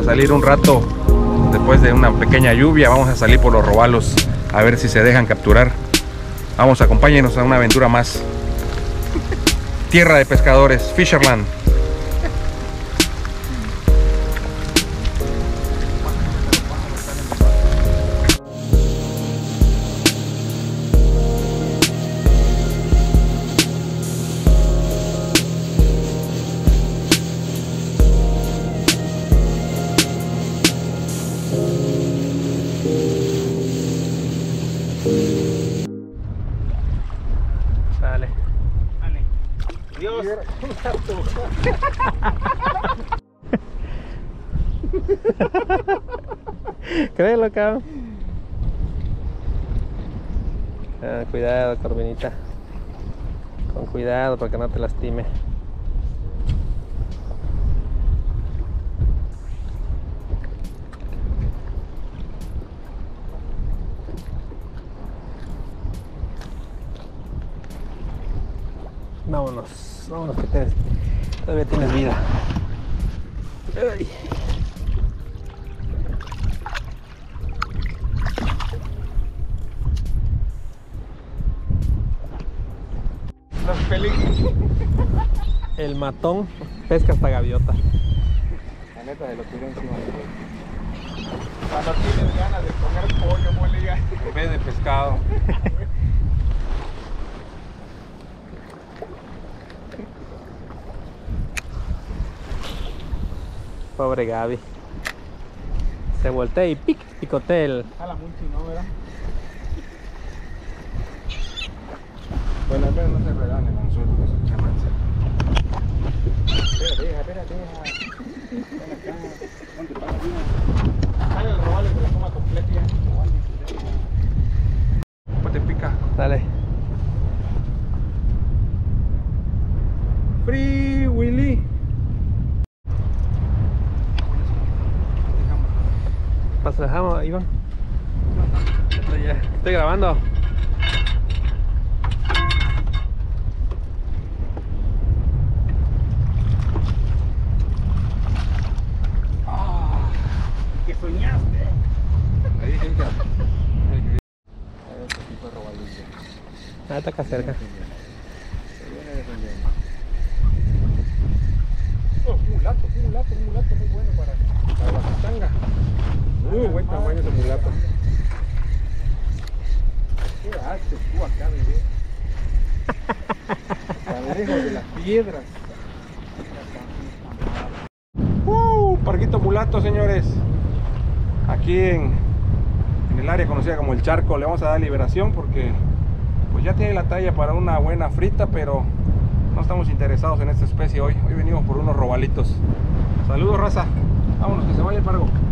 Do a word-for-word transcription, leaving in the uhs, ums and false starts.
a salir un rato después de una pequeña lluvia. Vamos a salir por los robalos a ver si se dejan capturar. Vamos, acompáñenos a una aventura más. Tierra de pescadores, Fisherland. Dale. Dale. Dios. Créelo, cabrón. Ah, cuidado, Corvinita. Con cuidado para que no te lastime. Vámonos, vámonos que te, todavía tienes vida. Ay. Los feliz. El matón pesca hasta gaviota. La neta se lo tiró encima de él. Cuando tienes ganas de comer pollo, mole, En vez de pescado. Pobre Gaby. Se voltea y pic, picotea el... a la multi, ¿no, verdad? Bueno, al menos no se redan el anzuelo, no se chamanza. Espera, deja, espera, deja. Ven acá. ¿Dónde pasa? Sale el robalo y se la coma completa ya. Pues te pica. Dale. Free Willy. Pasa, dejamos, Iván. Estoy, ya. Estoy grabando. Que soñaste. Ahí, gente. Este tipo de robalillo. Ah, está acá cerca. Se viene defendiendo. Oh, un mulato, un mulato, un mulato muy bueno para, para la pistanga. Muy buen tamaño de mulato. ¿Qué haces tú acá, bebé? Tan lejos de las piedras. Uh, parquito mulato, señores. Aquí en, en el área conocida como el Charco. Le vamos a dar liberación porque pues ya tiene la talla para una buena frita, pero no estamos interesados en esta especie hoy. Hoy venimos por unos robalitos. Saludos, raza. Vámonos, que se vaya el pargo.